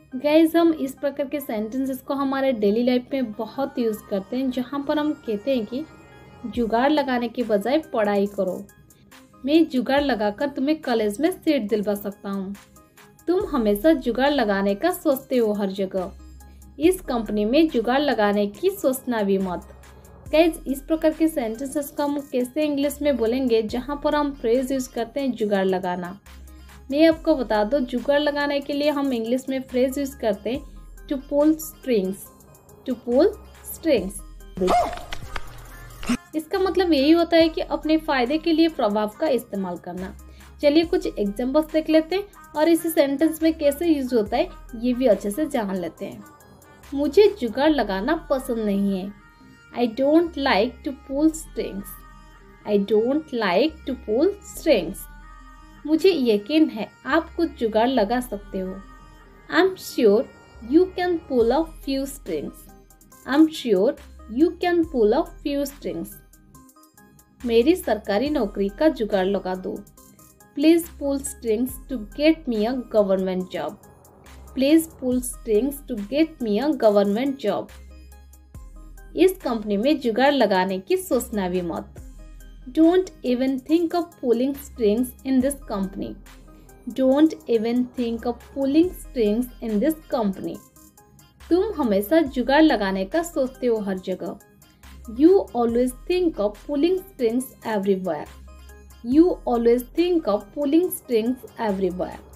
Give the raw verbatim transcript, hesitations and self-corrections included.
Guys हम इस प्रकार के सेंटेंसेस को हमारे डेली लाइफ में बहुत यूज़ करते हैं, जहाँ पर हम कहते हैं कि जुगाड़ लगाने के बजाय पढ़ाई करो। मैं जुगाड़ लगाकर तुम्हें कॉलेज में सीट दिलवा सकता हूँ। तुम हमेशा जुगाड़ लगाने का सोचते हो हर जगह। इस कंपनी में जुगाड़ लगाने की सोचना भी मत। गाइज इस प्रकार के सेंटेंसेस को हम कैसे इंग्लिश में बोलेंगे, जहाँ पर हम फ्रेज यूज़ करते हैं जुगाड़ लगाना। मैं आपको बता दो, जुगाड़ लगाने के लिए हम इंग्लिश में फ्रेज यूज करते हैं to pull strings. To pull strings इसका मतलब यही होता है कि अपने फायदे के लिए प्रभाव का इस्तेमाल करना। चलिए कुछ एग्जांपल्स देख लेते हैं और इसी सेंटेंस में कैसे यूज होता है ये भी अच्छे से जान लेते हैं। मुझे जुगाड़ लगाना पसंद नहीं है। I don't like to pull strings. I don't like to pull strings मुझे यकीन है आप कुछ जुगाड़ लगा सकते हो। I am sure you can pull a few strings. I am sure you can pull a few strings मेरी सरकारी नौकरी का जुगाड़ लगा दो। Please pull strings to get me a government job. Please pull strings to get me a government job इस company में जुगाड़ लगाने की सोचना भी मत। Don't even think of pulling strings in this company. Don't even think of pulling strings in this company. तुम हमेशा जुगाड़ लगाने का सोचते हो हर जगह। You always think of pulling strings everywhere. You always think of pulling strings everywhere.